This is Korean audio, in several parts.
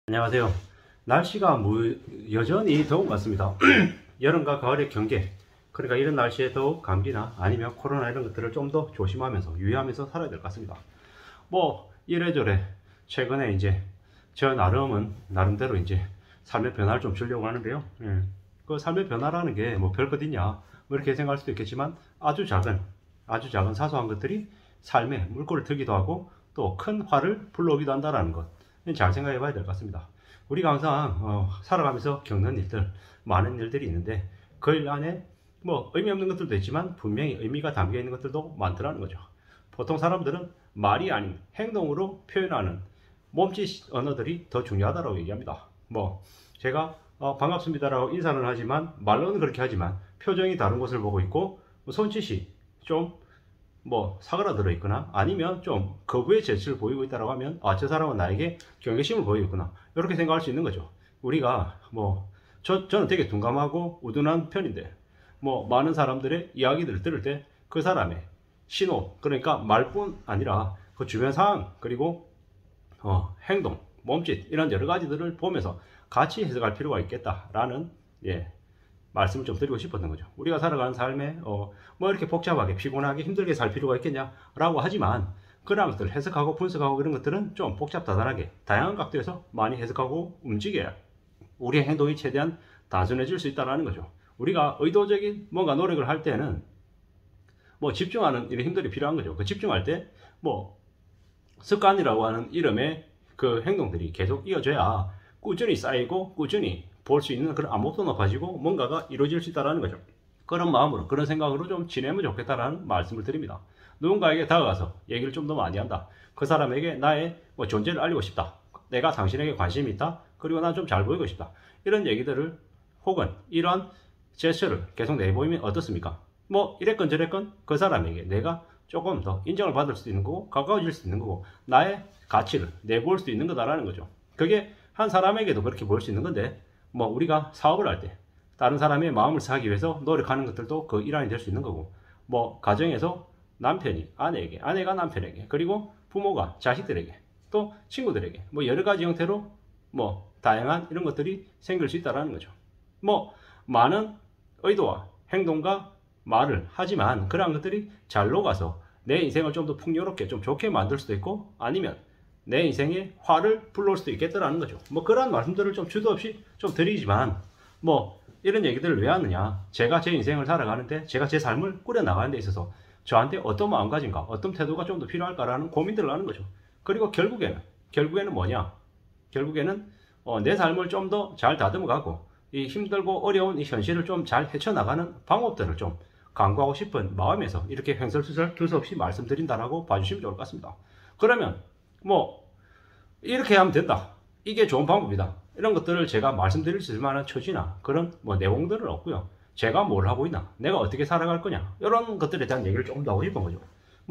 안녕하세요. 날씨가 여전히 더운 것 같습니다. 여름과 가을의 경계, 그러니까 이런 날씨에 더욱 감기나 아니면 코로나 이런 것들을 좀 더 조심하면서 유의하면서 살아야 될 것 같습니다. 뭐 이래저래 최근에 이제 저 나름대로 이제 삶의 변화를 좀 주려고 하는데요. 그 삶의 변화라는 게 뭐 별것 있냐 뭐 이렇게 생각할 수도 있겠지만 아주 작은 사소한 것들이 삶에 물꼬를 트기도 하고 또 큰 화를 불러오기도 한다는 것, 잘 생각해 봐야 될 것 같습니다. 우리가 항상 살아가면서 겪는 일들, 많은 일들이 있는데 그 일 안에 뭐 의미 없는 것들도 있지만 분명히 의미가 담겨 있는 것들도 많더라는 거죠. 보통 사람들은 말이 아닌 행동으로 표현하는 몸짓 언어들이 더 중요하다고 얘기합니다. 뭐 제가 반갑습니다라고 인사는 하지만 말로는 그렇게 하지만 표정이 다른 곳을 보고 있고 손짓이 좀 사그라들어 있거나 아니면 좀 거부의 재치를 보이고 있다고 하면 저 사람은 나에게 경계심을 보이고 있구나, 이렇게 생각할 수 있는 거죠. 우리가 저는 되게 둔감하고 우둔한 편인데 많은 사람들의 이야기들을 들을 때 그 사람의 신호, 그러니까 말뿐 아니라 그 주변 상황, 그리고 행동, 몸짓, 이런 여러 가지들을 보면서 같이 해석할 필요가 있겠다라는 말씀을 좀 드리고 싶었던 거죠. 우리가 살아가는 삶에 이렇게 복잡하게 피곤하게 힘들게 살 필요가 있겠냐라고 하지만 그런 것들을 해석하고 분석하고 이런 것들은 좀 복잡다단하게 다양한 각도에서 많이 해석하고 움직여야 우리의 행동이 최대한 단순해질 수 있다는 거죠. 우리가 의도적인 뭔가 노력을 할 때는 집중하는 이런 힘들이 필요한 거죠. 그 집중할 때 습관이라고 하는 이름의 그 행동들이 계속 이어져야 꾸준히 쌓이고 꾸준히 볼 수 있는 그런 안목도 높아지고 뭔가가 이루어질 수 있다는 거죠. 그런 마음으로, 그런 생각으로 좀 지내면 좋겠다라는 말씀을 드립니다. 누군가에게 다가가서 얘기를 좀 더 많이 한다. 그 사람에게 나의 존재를 알리고 싶다. 내가 당신에게 관심이 있다. 그리고 난 좀 잘 보이고 싶다. 이런 얘기들을 혹은 이러한 제스처를 계속 내보이면 어떻습니까? 이랬건 저랬건 그 사람에게 내가 조금 더 인정을 받을 수 있는 거고 가까워질 수 있는 거고 나의 가치를 내볼 수 있는 거다라는 거죠. 그게 한 사람에게도 그렇게 보일 수 있는 건데 우리가 사업을 할 때 다른 사람의 마음을 사기 위해서 노력하는 것들도 그 일환이 될 수 있는 거고, 가정에서 남편이 아내에게, 아내가 남편에게, 그리고 부모가 자식들에게, 또 친구들에게 여러 가지 형태로 다양한 이런 것들이 생길 수 있다는 거죠. 많은 의도와 행동과 말을 하지만 그러한 것들이 잘 녹아서 내 인생을 좀 더 풍요롭게 좀 좋게 만들 수도 있고 아니면 내 인생에 화를 불러올 수도 있겠다라는 거죠. 그러한 말씀들을 좀 주도 없이 좀 드리지만 이런 얘기들을 왜 하느냐, 제가 제 인생을 살아가는데 제가 제 삶을 꾸려나가는 데 있어서 저한테 어떤 마음가짐과 어떤 태도가 좀 더 필요할까라는 고민들을 하는 거죠. 그리고 결국에는 뭐냐, 결국에는 내 삶을 좀 더 잘 다듬어가고 이 힘들고 어려운 이 현실을 좀 잘 헤쳐나가는 방법들을 좀 강구하고 싶은 마음에서 이렇게 횡설수설 둘 수 없이 말씀드린다라고 봐주시면 좋을 것 같습니다. 그러면 이렇게 하면 된다, 이게 좋은 방법이다, 이런 것들을 제가 말씀드릴 수 있을 만한 처지나 그런 내용들은 없고요. 제가 뭘 하고 있나, 내가 어떻게 살아갈 거냐, 이런 것들에 대한 얘기를 조금 더 하고 싶은 거죠.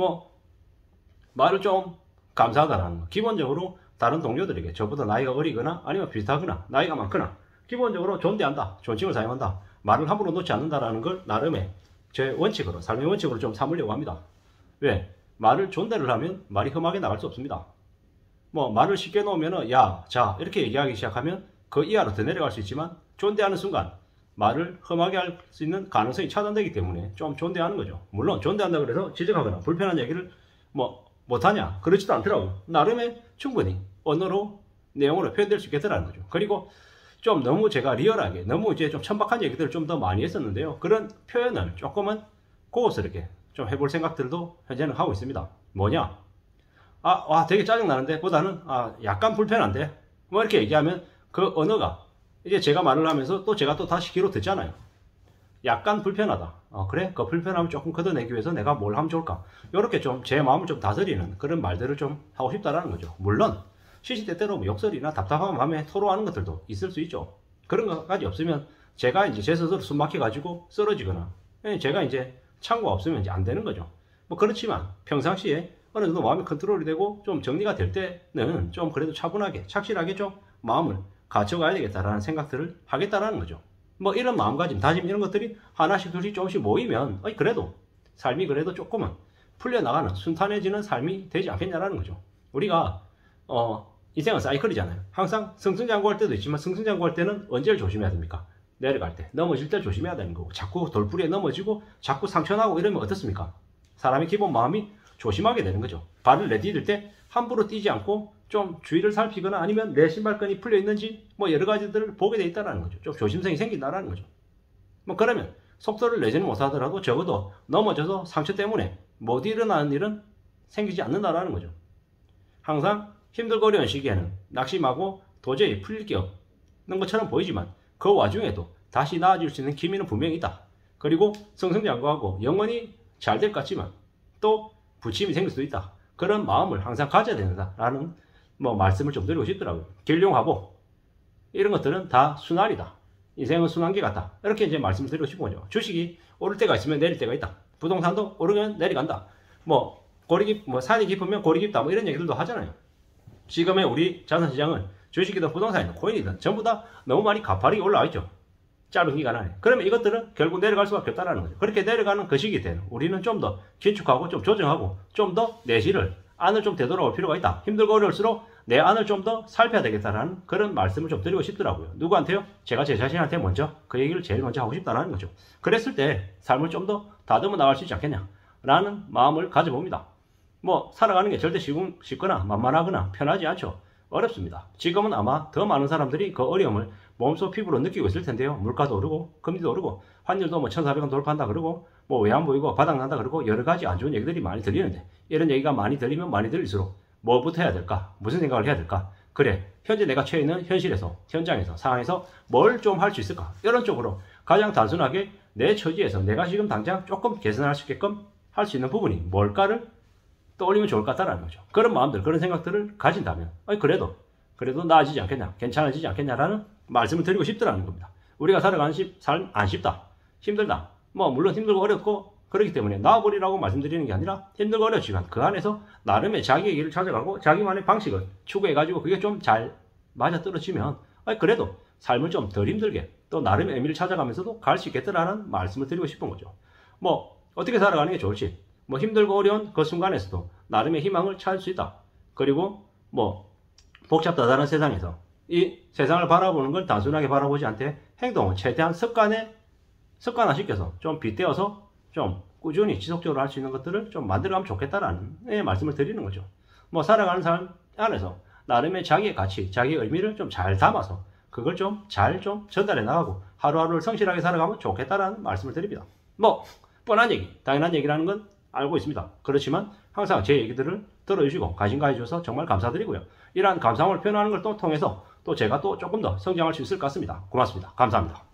말을 좀 감사하다라는 거, 기본적으로 다른 동료들에게 저보다 나이가 어리거나 아니면 비슷하거나 나이가 많거나 기본적으로 존대한다, 존칭을 사용한다, 말을 함부로 놓지 않는다라는 걸 나름의 제 원칙으로, 삶의 원칙으로 좀 삼으려고 합니다. 왜? 말을 존대를 하면 말이 험하게 나갈 수 없습니다. 말을 쉽게 놓으면은 야, 자 이렇게 얘기하기 시작하면 그 이하로 더 내려갈 수 있지만 존대하는 순간 말을 험하게 할 수 있는 가능성이 차단되기 때문에 좀 존대하는 거죠. 물론 존대한다 그래서 지적하거나 불편한 얘기를 못하냐, 그렇지도 않더라고요. 나름의 충분히 언어로 내용으로 표현될 수 있겠더라는 거죠. 그리고 좀 너무 제가 리얼하게 너무 이제 좀 천박한 얘기들을 좀 더 많이 했었는데요. 그런 표현을 조금은 고급스럽게 좀 해볼 생각들도 현재는 하고 있습니다. 뭐냐, 되게 짜증나는데 보다는 약간 불편한데 이렇게 얘기하면 그 언어가 이제 제가 말을 하면서 또 제가 또 다시 귀로 듣잖아요. 약간 불편하다, 그래? 그 불편함을 조금 걷어내기 위해서 내가 뭘 하면 좋을까, 이렇게 좀 제 마음을 좀 다스리는 그런 말들을 좀 하고 싶다라는 거죠. 물론 시시때때로 욕설이나 답답한 마음에 토로하는 것들도 있을 수 있죠. 그런 것까지 없으면 제가 이제 제 스스로 숨 막혀가지고 쓰러지거나 제가 이제 창구가 없으면 이제 안 되는 거죠. 그렇지만 평상시에 어느 정도 마음이 컨트롤이 되고 좀 정리가 될 때는 좀 그래도 차분하게 착실하게 좀 마음을 갖춰가야 되겠다라는 생각들을 하겠다라는 거죠. 이런 마음가짐, 다짐 이런 것들이 하나씩 둘씩 조금씩 모이면 그래도 삶이 그래도 조금은 풀려나가는 순탄해지는 삶이 되지 않겠냐라는 거죠. 우리가 인생은 사이클이잖아요. 항상 승승장구할 때도 있지만 승승장구할 때는 언제를 조심해야 됩니까? 내려갈 때, 넘어질 때 조심해야 되는 거고, 자꾸 돌부리에 넘어지고 자꾸 상처나고 이러면 어떻습니까? 사람의 기본 마음이 조심하게 되는 거죠. 발을 내디딜 때 함부로 뛰지 않고 좀 주위를 살피거나 아니면 내 신발끈이 풀려 있는지 뭐 여러 가지들을 보게 돼 있다는 거죠. 좀 조심성이 생긴다는 거죠. 뭐 그러면 속도를 내지는 못하더라도 적어도 넘어져서 상처 때문에 못 일어나는 일은 생기지 않는다는 거죠. 항상 힘들고 어려운 시기에는 낙심하고 도저히 풀릴 게 없는 것처럼 보이지만 그 와중에도 다시 나아질 수 있는 기미는 분명히 있다. 그리고 승승장구하고 영원히 잘 될 것 같지만 또 부침이 생길 수도 있다. 그런 마음을 항상 가져야 된다라는 말씀을 좀 드리고 싶더라고요. 길룡하고 이런 것들은 다 순환이다. 인생은 순환기 같다. 이렇게 이제 말씀을 드리고 싶은 거죠. 주식이 오를 때가 있으면 내릴 때가 있다. 부동산도 오르면 내려간다. 산이 깊으면 골이 깊다. 이런 얘기들도 하잖아요. 지금의 우리 자산시장은 주식이든 부동산이든 코인이든 전부 다 너무 많이 가파르게 올라와 있죠. 짧은 기간 안에. 그러면 이것들은 결국 내려갈 수밖에 없다는 거죠. 그렇게 내려가는 그 시기 때는 우리는 좀 더 긴축하고 좀 조정하고 좀 더 내실을 안을 좀 되돌아올 필요가 있다. 힘들고 어려울수록 내 안을 좀 더 살펴야 되겠다라는 그런 말씀을 좀 드리고 싶더라고요. 누구한테요? 제가 제 자신한테 먼저 그 얘기를 제일 먼저 하고 싶다는 거죠. 그랬을 때 삶을 좀 더 다듬어 나갈 수 있지 않겠냐라는 마음을 가져봅니다. 살아가는 게 절대 쉽거나 만만하거나 편하지 않죠. 어렵습니다. 지금은 아마 더 많은 사람들이 그 어려움을 몸소 피부로 느끼고 있을 텐데요. 물가도 오르고 금리도 오르고 환율도 1,400원 돌파한다 그러고 외환 보이고 바닥난다 그러고 여러 가지 안 좋은 얘기들이 많이 들리는데 이런 얘기가 많이 들리면 많이 들릴수록 뭐부터 해야 될까? 무슨 생각을 해야 될까? 그래, 현재 내가 처해 있는 현실에서, 현장에서, 상황에서 뭘 좀 할 수 있을까? 이런 쪽으로 가장 단순하게 내 처지에서 내가 지금 당장 조금 개선할 수 있게끔 할 수 있는 부분이 뭘까를 떠올리면 좋을 것 같다는 거죠. 그런 마음들, 그런 생각들을 가진다면 그래도 나아지지 않겠냐, 괜찮아지지 않겠냐라는 말씀을 드리고 싶더라는 겁니다. 우리가 살아가는 삶 안 쉽다, 힘들다. 물론 힘들고 어렵고 그렇기 때문에 나아버리라고 말씀드리는 게 아니라 힘들고 어렵지만 그 안에서 나름의 자기의 길을 찾아가고 자기만의 방식을 추구해가지고 그게 좀 잘 맞아떨어지면 그래도 삶을 좀 덜 힘들게 또 나름의 의미를 찾아가면서도 갈 수 있겠다라는 말씀을 드리고 싶은 거죠. 어떻게 살아가는 게 좋을지 힘들고 어려운 그 순간에서도 나름의 희망을 찾을 수 있다. 그리고 복잡다단한 세상에서 이 세상을 바라보는 걸 단순하게 바라보지 않되 행동을 최대한 습관화시켜서 좀 빗대어서 좀 꾸준히 지속적으로 할 수 있는 것들을 좀 만들어가면 좋겠다라는 말씀을 드리는 거죠. 살아가는 삶 안에서 나름의 자기의 가치, 자기의 의미를 좀 잘 담아서 그걸 좀 잘 전달해 나가고 하루하루를 성실하게 살아가면 좋겠다라는 말씀을 드립니다. 뻔한 얘기, 당연한 얘기라는 건 알고 있습니다. 그렇지만 항상 제 얘기들을 들어주시고 관심 가져주셔서 정말 감사드리고요. 이러한 감사함을 표현하는 걸 또 통해서 또 제가 또 조금 더 성장할 수 있을 것 같습니다. 고맙습니다. 감사합니다.